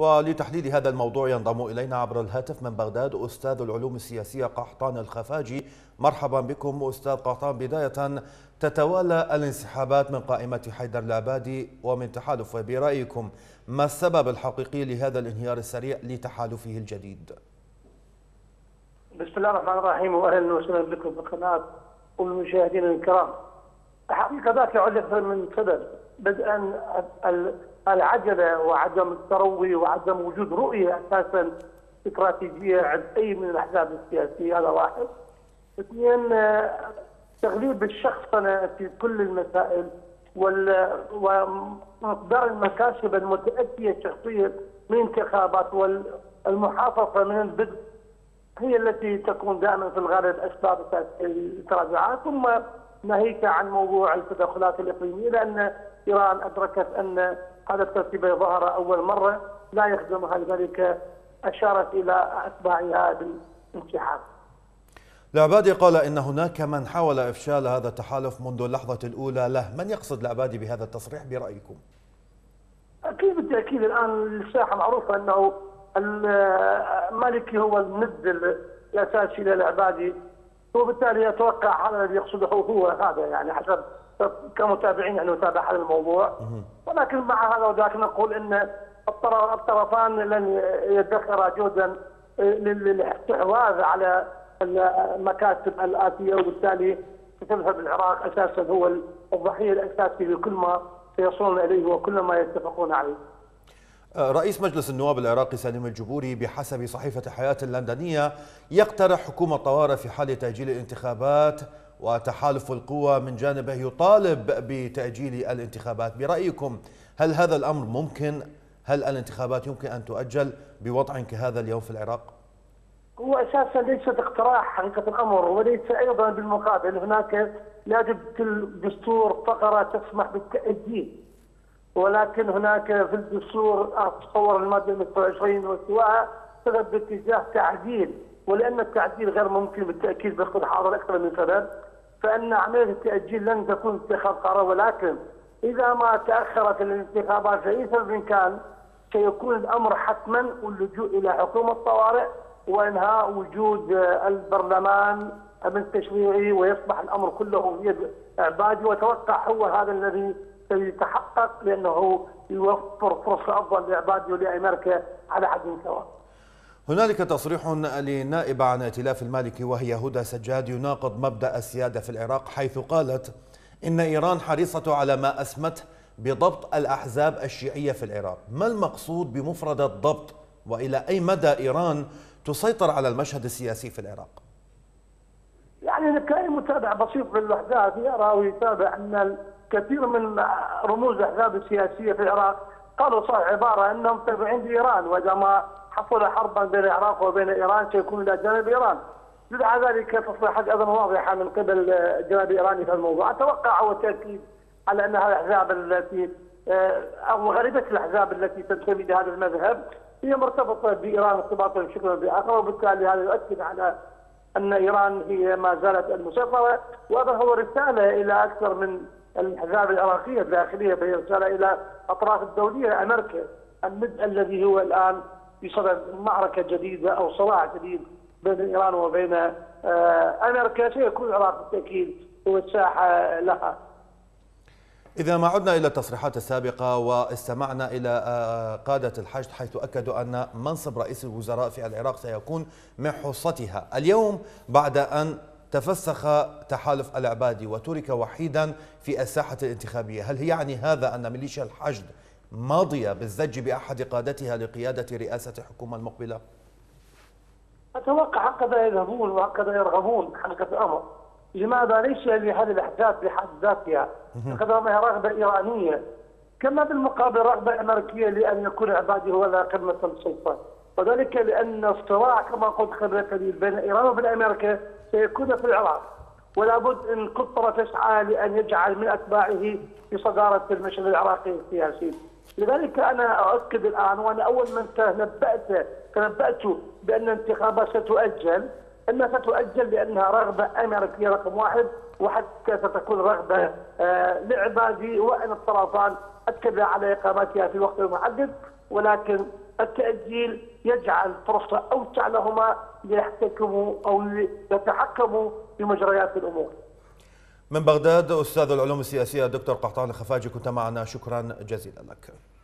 ولتحليل هذا الموضوع ينضم إلينا عبر الهاتف من بغداد أستاذ العلوم السياسية قحطان الخفاجي. مرحبا بكم أستاذ قحطان. بداية، تتوالى الانسحابات من قائمة حيدر العبادي ومن تحالفه، برأيكم ما السبب الحقيقي لهذا الانهيار السريع لتحالفه الجديد؟ بسم الله الرحمن الرحيم، واهلا وسهلا بكم بالقناه والمشاهدين الكرام. حقيقه ذاك عدة من سبب، بدءا العجله وعدم التروي وعدم وجود رؤيه اساسا استراتيجيه عند اي من الاحزاب السياسيه، هذا واحد. اثنين، تغليب الشخصنه في كل المسائل ومقدار المكاسب المتاتيه الشخصيه من انتخابات والمحافظه من البدء هي التي تكون دائما في الغالب اسباب التراجعات. ثم ناهيك عن موضوع التدخلات الاقليميه، لان ايران ادركت ان هذا الترتيب ظهر اول مره لا يخدمها، لذلك اشارت الى اتباعها بالانسحاب. العبادي قال ان هناك من حاول افشال هذا التحالف منذ اللحظه الاولى له، من يقصد العبادي بهذا التصريح برايكم؟ اكيد بالتاكيد الان الساحه معروفه انه المالكي هو الند الاساسي للعبادي، وبالتالي اتوقع هذا الذي يقصده هو هذا، يعني حسب كمتابعين يعني نتابع هذا الموضوع. ولكن مع هذا وذاك نقول ان الطرفان لن يدخرا جهدا للاستحواذ على المكاسب الاتيه، وبالتالي ستذهب العراق اساسا هو الضحيه الاساسي لكل ما سيصلون اليه وكل ما يتفقون عليه. رئيس مجلس النواب العراقي سليم الجبوري بحسب صحيفة حياة اللندنية يقترح حكومة طوارئ في حال تأجيل الانتخابات، وتحالف القوى من جانبه يطالب بتأجيل الانتخابات. برأيكم هل هذا الأمر ممكن؟ هل الانتخابات يمكن أن تؤجل بوضع كهذا اليوم في العراق؟ هو أساسا ليست اقتراح حقيقة الأمر، وليس أيضا بالمقابل هناك يجب في الدستور فقرة تسمح بالتأجيل، ولكن هناك في الدستور اتصور الماده 120 واستواءها سبب باتجاه تعديل، ولان التعديل غير ممكن بالتاكيد بياخذ حاضر اكثر من سبب، فان عمليه التاجيل لن تكون اتخاذ قرار، ولكن اذا ما تاخرت الانتخابات لاي سبب كان سيكون الامر حتما واللجوء الى حكومه طوارئ وانهاء وجود البرلمان من تشريعي، ويصبح الامر كله بيد عبادي، واتوقع هو هذا الذي سيتحقق لانه يوفر فرصه افضل لعبادي ولامريكا على حد سواء. هنالك تصريح لنائبة عن ائتلاف المالكي وهي هدى سجاد يناقض مبدأ السيادة في العراق، حيث قالت إن إيران حريصة على ما أسمت بضبط الأحزاب الشيعية في العراق. ما المقصود بمفردة ضبط؟ وإلى أي مدى إيران تسيطر على المشهد السياسي في العراق؟ يعني كأي متابع بسيط للأحداث يرى ويتابع أن كثير من رموز الأحزاب السياسية في العراق قالوا صح عبارة أنهم تابعين لإيران، وإذا ما حصل حربا بين العراق وبين إيران سيكون إلى جانب إيران. لدى ذلك تصريحات أيضا واضحة من قبل الجانب الإيراني في الموضوع. أتوقع والتأكيد على أن هذه الأحزاب التي أو غالبية الأحزاب التي تنتمي لهذا المذهب هي مرتبطة بإيران ارتباطا بشكل أو بآخر، وبالتالي هذا يؤكد على أن إيران هي ما زالت المسيطرة. وهذا هو رسالة إلى أكثر من الأحزاب العراقية الداخلية، فهي رسالة إلى أطراف الدولية أمريكا الندء الذي هو الآن بصدد معركة جديدة أو صراع جديد بين إيران وبين أمريكا، سيكون العراق بالتأكيد هو الساحة لها. إذا ما عدنا إلى التصريحات السابقة واستمعنا إلى قادة الحشد حيث أكدوا أن منصب رئيس الوزراء في العراق سيكون من حصتها، اليوم بعد أن تفسخ تحالف العبادي وترك وحيدا في الساحة الانتخابية، هل يعني هذا أن ميليشيا الحشد ماضية بالزج بأحد قادتها لقيادة رئاسة الحكومة المقبلة؟ أتوقع هكذا يذهبون وهكذا يرغبون حقيقة الأمر. لماذا؟ ليس لهذه الأحداث بحد ذاتها، هي رغبة إيرانية، كما بالمقابل رغبة أمريكية لأن يكون عبادي هو ذا قمة السلطة، وذلك لأن الصراع كما قلت قبل قليل بين إيران وبين أمريكا سيكون في العراق، ولا بد ان كل طرف يسعى لان يجعل من اتباعه في صداره المشهد العراقي السياسي. لذلك انا اؤكد الان، وانا اول من تنبأت بان الانتخابات ستؤجل، انها ستؤجل لانها رغبه امريكيه رقم واحد، وحتى ستكون رغبه لعبادي، وان الطرفان اكد على اقامتها في وقت محدد. ولكن التأجيل يجعل فرصة أوسع لهما ليحتكموا أو يتحكموا في مجريات الأمور. من بغداد أستاذ العلوم السياسية الدكتور قحطان الخفاجي كنت معنا، شكرا جزيلا لك.